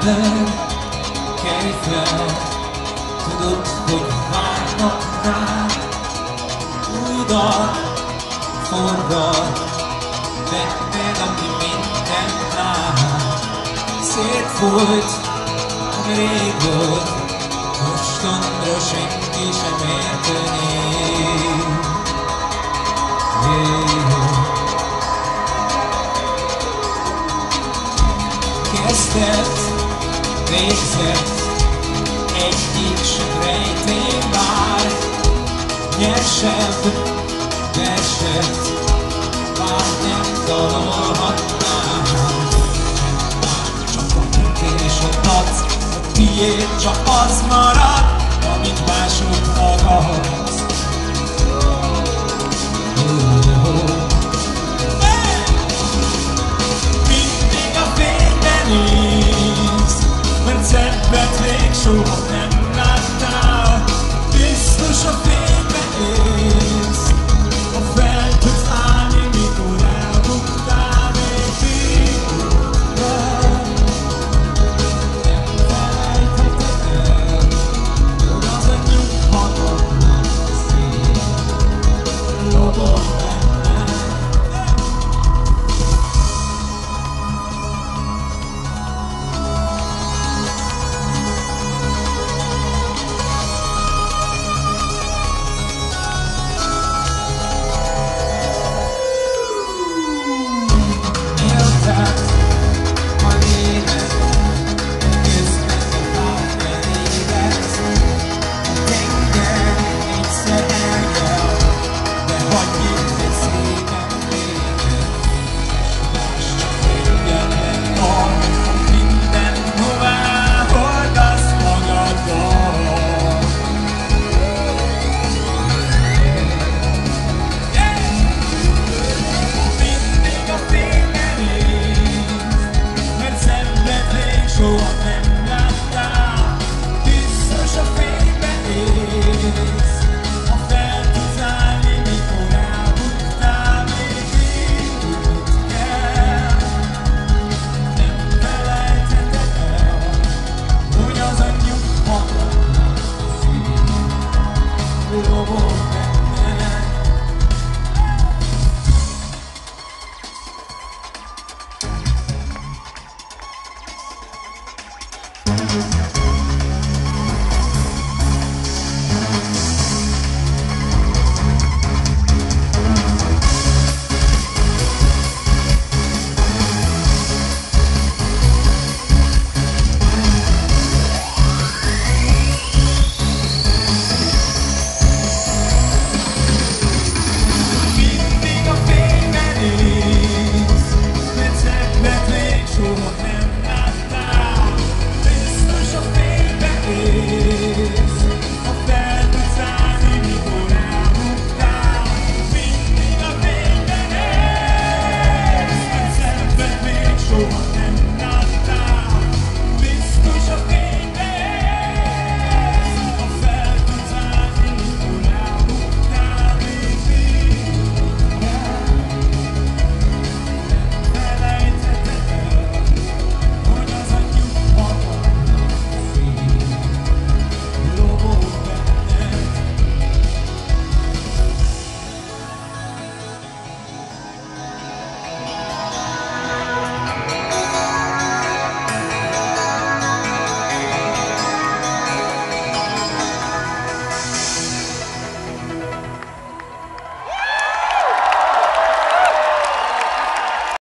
velem, kelj fel, tudod, hogy várnak rád. Új dal, forrad, benned, aki mindent lát. Szétfolyt, ami rég volt, mostondra senki sem értené. Kezdett, végzett, egyik sem rejtély már. Nyersebb verset, már nem dalolhatnám. Csak a hittél és a tac, a tiéd csak az marad, amit mások hallgat. Mindig a fényben néz, mert szenved még soha